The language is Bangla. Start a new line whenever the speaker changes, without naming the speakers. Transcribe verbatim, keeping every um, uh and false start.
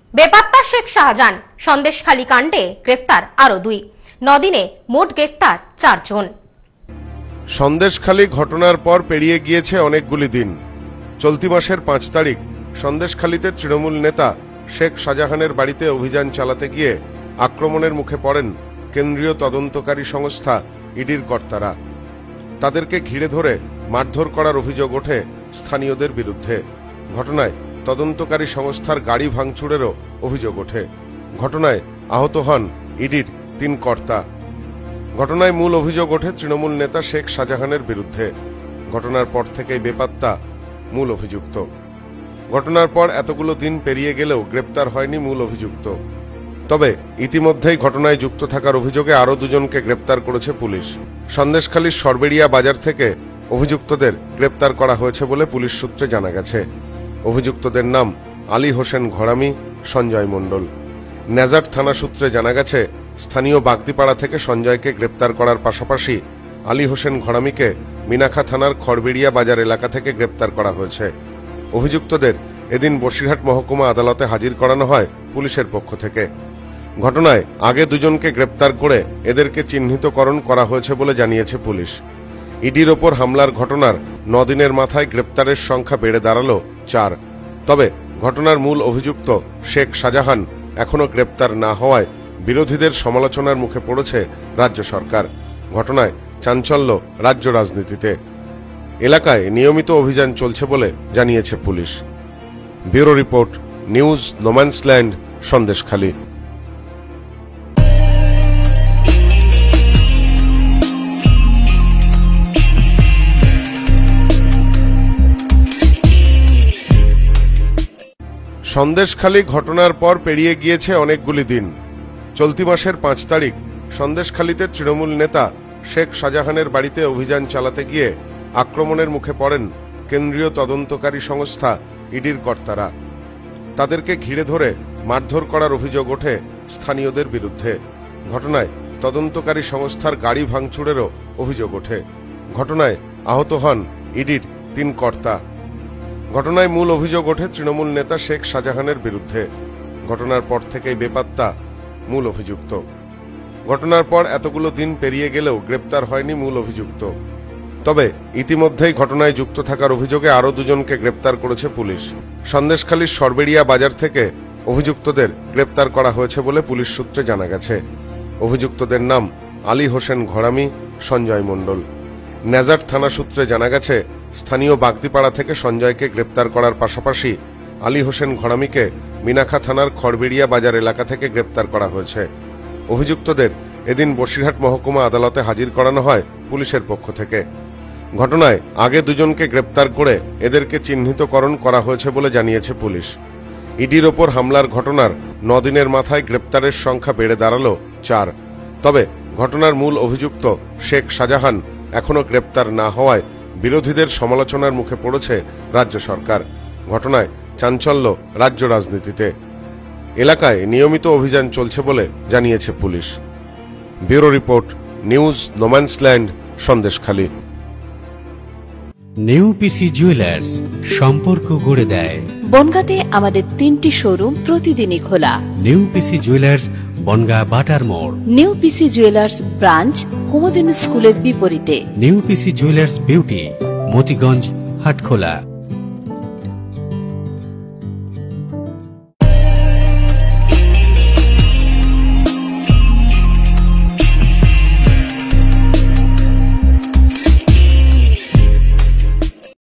বেপাত্তা শেখ শাহজাহান সন্দেশখালী কাণ্ডে গ্রেফতার আরো দুই। নদিনে মোট গ্রেফতার চারজন।
সন্দেশখালী ঘটনার পর পেরিয়ে গিয়েছে অনেকগুলি দিন। চলতি মাসের পাঁচ তারিখ সন্দেশখালীতে তৃণমূল নেতা শেখ শাহজাহানের বাড়িতে অভিযান চালাতে গিয়ে আক্রমণের মুখে পড়েন কেন্দ্রীয় তদন্তকারী সংস্থা ইডির কর্তারা। তাদেরকে ঘিরে ধরে মারধর করার অভিযোগ ওঠে স্থানীয়দের বিরুদ্ধে। ঘটনায় তদন্তকারী সংস্থার গাড়ি ভাঙচুরেরও অভিযোগ ওঠে। ঘটনায় আহত হন ইডির তিন কর্তা। ঘটনায় মূল অভিযোগ ওঠে তৃণমূল নেতা শেখ শাহজাহানের বিরুদ্ধে। ঘটনার পর থেকেই বেপাত্তা মূল অভিযুক্ত। ঘটনার পর এতগুলো দিন পেরিয়ে গেলেও গ্রেপ্তার হয়নি মূল অভিযুক্ত। তবে ইতিমধ্যেই ঘটনায় যুক্ত থাকার অভিযোগে আরও দুজনকে গ্রেপ্তার করেছে পুলিশ। সন্দেশখালীর সরবেরিয়া বাজার থেকে অভিযুক্তদের গ্রেপ্তার করা হয়েছে বলে পুলিশ সূত্রে জানা গেছে। অভিযুক্তদের নাম আলী হোসেন ঘরামি, সঞ্জয় মণ্ডল। নেজার থানা সূত্রে জানা গেছে, স্থানীয় বাগদিপাড়া থেকে সঞ্জয়কে গ্রেপ্তার করার পাশাপাশি আলী হোসেন ঘরামিকে মিনাখা থানার খড়বেড়িয়া বাজার এলাকা থেকে গ্রেপ্তার করা হয়েছে। অভিযুক্তদের এদিন বসিরহাট মহকুমা আদালতে হাজির করানো হয় পুলিশের পক্ষ থেকে। ঘটনায় আগে দুজনকে গ্রেপ্তার করে এদেরকে চিহ্নিতকরণ করা হয়েছে বলে জানিয়েছে পুলিশ। ইডির ওপর হামলার ঘটনার নদিনের মাথায় গ্রেপ্তারের সংখ্যা বেড়ে দাঁড়ালো চার। তবে ঘটনার মূল অভিযুক্ত শেখ শাহজাহান এখনো গ্রেপ্তার না হওয়ায় বিরোধীদের সমালোচনার মুখে পড়েছে রাজ্য সরকার। ঘটনায় চাঞ্চল্য রাজ্য রাজনীতিতে। এলাকায় নিয়মিত অভিযান চলছে বলে জানিয়েছে পুলিশ। Bureau report, news No Man's Land, Sandeshkhali. Sandeshkhali ঘটনার পর পেরিয়ে গিয়েছে অনেকগুলি দিন। চলতি মাসের পাঁচ তারিখ সন্দেশখালীতে তৃণমূল নেতা শেখ শাহজাহানের বাড়িতে অভিযান চালাতে গিয়ে আক্রমণের মুখে পড়েন কেন্দ্রীয় তদন্তকারী সংস্থা ইডির কর্তারা। তাদেরকে ঘিরে ধরে মারধর করার অভিযোগ ওঠে স্থানীয়দের বিরুদ্ধে। ঘটনায় তদন্তকারী সংস্থার গাড়ি ভাঙচুরেরও অভিযোগ ওঠে। ঘটনায় আহত হন ইডির তিন কর্তা। ঘটনায় মূল অভিযোগ ওঠে তৃণমূল নেতা শেখ শাহজাহানের বিরুদ্ধে। ঘটনার পর থেকেই বেপাত্তা মূল অভিযুক্ত। ঘটনার পর এতগুলো দিন পেরিয়ে গেলেও গ্রেপ্তার হয়নি মূল অভিযুক্ত। তবে ইতিমধ্যেই ঘটনায় যুক্ত থাকার অভিযোগে আরও দুজনকে গ্রেপ্তার করেছে পুলিশ। সন্দেশখালীর সরবেরিয়া বাজার থেকে অভিযুক্তদের গ্রেপ্তার করা হয়েছে বলে পুলিশ সূত্রে জানা গেছে। অভিযুক্তদের নাম আলী হোসেন ঘরামি, সঞ্জয় মণ্ডল। নেজার থানা সূত্রে জানা গেছে, স্থানীয় বাগদিপাড়া থেকে সঞ্জয়কে গ্রেপ্তার করার পাশাপাশি আলী হোসেন ঘরামিকে মিনাখা থানার খড়বেড়িয়া বাজার এলাকা থেকে গ্রেপ্তার করা হয়েছে। অভিযুক্তদের এদিন বসিরহাট মহকুমা আদালতে হাজির করানো হয় পুলিশের পক্ষ থেকে। ঘটনায় আগে দুজনকে গ্রেপ্তার করে এদেরকে চিহ্নিতকরণ করা হয়েছে বলে জানিয়েছে পুলিশ। ইডির ওপর হামলার ঘটনার নদিনের মাথায় গ্রেপ্তারের সংখ্যা বেড়ে দাঁড়ালো চার। তবে ঘটনার মূল অভিযুক্ত শেখ শাহজাহান এখনো গ্রেপ্তার না হওয়ায় বিরোধীদের সমালোচনার মুখে পড়েছে রাজ্য সরকার। ঘটনায় চাঞ্চল্য রাজ্য রাজনীতিতে। এলাকায় নিয়মিত অভিযান চলছে বলে জানিয়েছে পুলিশ। Bureau report, news No Man's Land, Sandeshkhali.
নেউপিসি জুয়েলার্স, সম্পর্ক গড়ে দেয়।
বনগাঁতে আমাদের তিনটি শোরুম প্রতিদিনই খোলা।
নেউপিসি জুয়েলার্স, বনগাঁ বাটার মোড়।
নেউপিসি জুয়েলার্স ব্রাঞ্চ কুমুদিনী স্কুলের বিপরীতে।
নেউপিসি জুয়েলার্স বিউটি, মতিগঞ্জ, হাটখোলা।